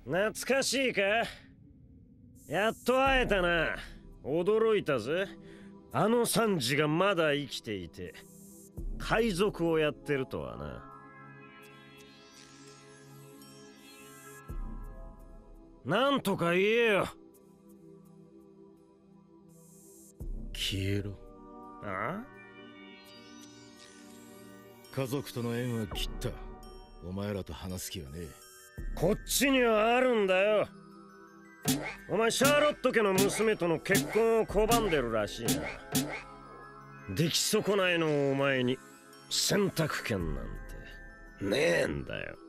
懐かしいか？やっと会えたな。驚いたぜ。あのサンジがまだ生きていて海賊をやってるとはな。なんとか言えよ。 消えろ。 あ？ 家族との縁は切った。お前らと話す気はねえ。 こっちにはあるんだよ。お前シャーロット家の娘との結婚を拒んでるらしいな。出来損ないのお前に選択権なんてねえんだよ。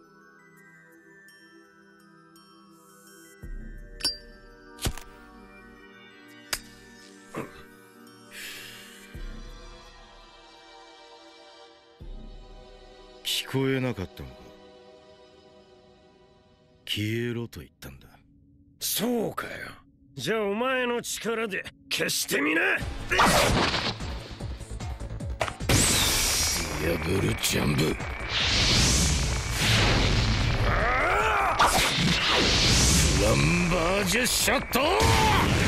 聞こえなかったのか。消えろと言ったんだ。 そうかよ。じゃあお前の力で消してみな。 破るジャンブ。フランバージュショット。